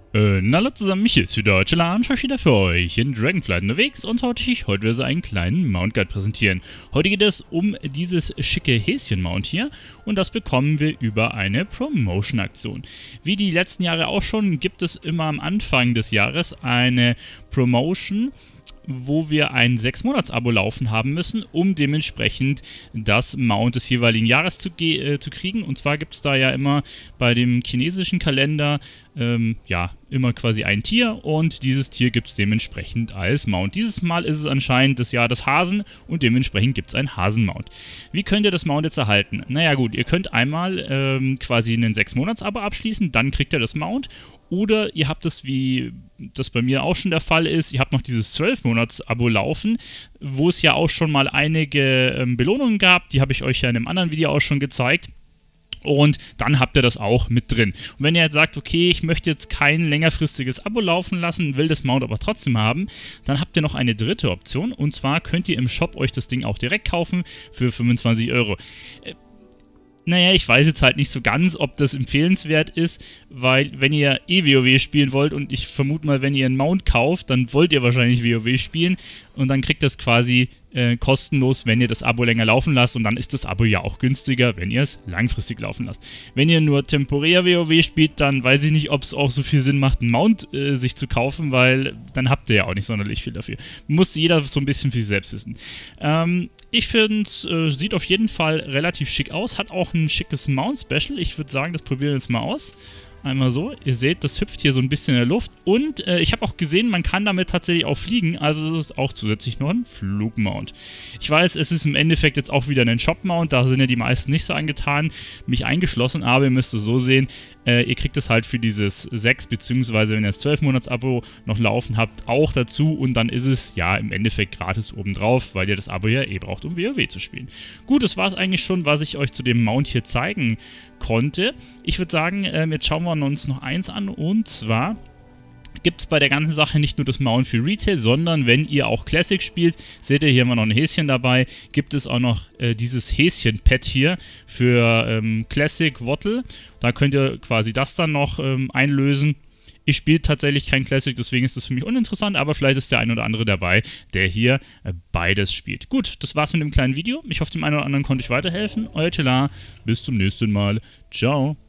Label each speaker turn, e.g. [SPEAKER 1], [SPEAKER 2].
[SPEAKER 1] Na hallo zusammen, mich ist wieder Chilla und wieder für euch in Dragonflight unterwegs und heute werde ich so einen kleinen Mount Guide präsentieren. Heute geht es um dieses schicke Häschen-Mount hier und das bekommen wir über eine Promotion-Aktion. Wie die letzten Jahre auch schon, gibt es immer am Anfang des Jahres eine Promotion, wo wir ein 6-Monats-Abo laufen haben müssen, um dementsprechend das Mount des jeweiligen Jahres zu kriegen. Und zwar gibt es da ja immer bei dem chinesischen Kalender immer quasi ein Tier und dieses Tier gibt es dementsprechend als Mount. Dieses Mal ist es anscheinend das Jahr des Hasen und dementsprechend gibt es ein Hasen-Mount. Wie könnt ihr das Mount jetzt erhalten? Naja gut, ihr könnt einmal quasi einen 6-Monats-Abo abschließen, dann kriegt ihr das Mount. Oder ihr habt es, wie das bei mir auch schon der Fall ist, ihr habt noch dieses 12-Monats-Abo laufen, wo es ja auch schon mal einige Belohnungen gab, die habe ich euch ja in einem anderen Video auch schon gezeigt. Und dann habt ihr das auch mit drin. Und wenn ihr jetzt sagt, okay, ich möchte jetzt kein längerfristiges Abo laufen lassen, will das Mount aber trotzdem haben, dann habt ihr noch eine dritte Option. Und zwar könnt ihr im Shop euch das Ding auch direkt kaufen für 25 Euro. Naja, ich weiß jetzt halt nicht so ganz, ob das empfehlenswert ist, weil wenn ihr WoW spielen wollt und ich vermute mal, wenn ihr einen Mount kauft, dann wollt ihr wahrscheinlich WoW spielen und dann kriegt das quasi kostenlos, wenn ihr das Abo länger laufen lasst und dann ist das Abo ja auch günstiger, wenn ihr es langfristig laufen lasst. Wenn ihr nur temporär WoW spielt, dann weiß ich nicht, ob es auch so viel Sinn macht, einen Mount sich zu kaufen, weil dann habt ihr ja auch nicht sonderlich viel dafür. Muss jeder so ein bisschen für sich selbst wissen. Ich finde es sieht auf jeden Fall relativ schick aus, hat auch ein schickes Mount-Special. Ich würde sagen, das probieren wir jetzt mal aus. Einmal so, ihr seht, das hüpft hier so ein bisschen in der Luft und ich habe auch gesehen, man kann damit tatsächlich auch fliegen, also das ist auch zusätzlich noch ein Flugmount. Ich weiß, es ist im Endeffekt jetzt auch wieder ein Shop-Mount, da sind ja die meisten nicht so angetan, mich eingeschlossen, aber ihr müsst es so sehen, ihr kriegt es halt für dieses 6 bzw. wenn ihr das 12-Monats-Abo noch laufen habt, auch dazu und dann ist es ja im Endeffekt gratis obendrauf, weil ihr das Abo ja eh braucht, um WoW zu spielen. Gut, das war es eigentlich schon, was ich euch zu dem Mount hier zeigen konnte. Ich würde sagen, jetzt schauen wir uns noch eins an und zwar gibt es bei der ganzen Sache nicht nur das Mount für Retail, sondern wenn ihr auch Classic spielt, seht ihr hier immer noch ein Häschen dabei, gibt es auch noch dieses Häschen-Pad hier für Classic Wattle. Da könnt ihr quasi das dann noch einlösen. Ich spiele tatsächlich kein Classic, deswegen ist das für mich uninteressant, aber vielleicht ist der ein oder andere dabei, der hier beides spielt. Gut, das war's mit dem kleinen Video. Ich hoffe, dem einen oder anderen konnte ich weiterhelfen. Euer Chilla, bis zum nächsten Mal. Ciao.